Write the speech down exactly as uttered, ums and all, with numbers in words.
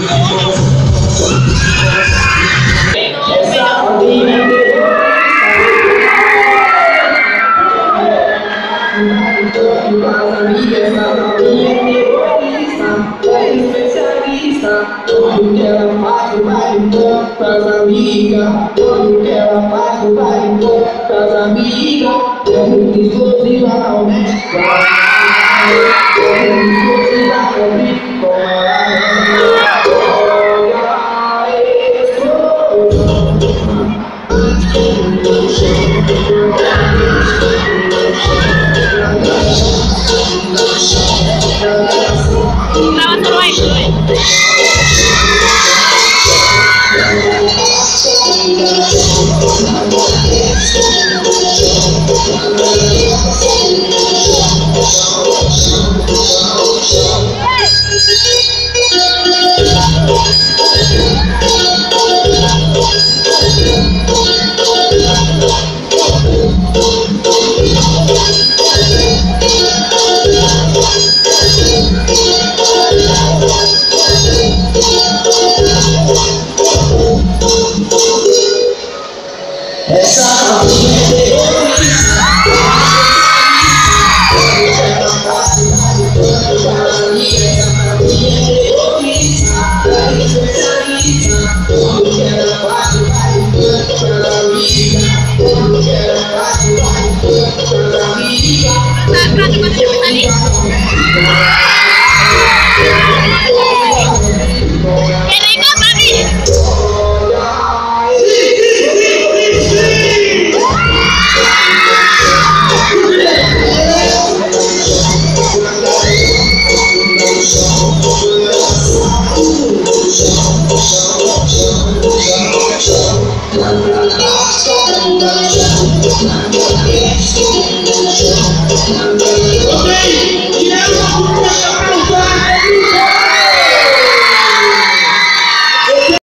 Tudo que ela faz vai embora pras amigas. Tudo que ela faz vai embora pras amigas. É muito explosiva, não mexe com ela. É muito explosiva, não mexe com ela. Olha a explosão. Grava solo aí, solo aí. Essa novinha é terrorista. Essa novinha é terrorista. É especialista. Tudo que ela faz vai embora pras amigas. Tudo que ela faz vai embora pras amigas. Tá, pronto, você tá ali. Quer ir pra mim? Quando a nossa onda,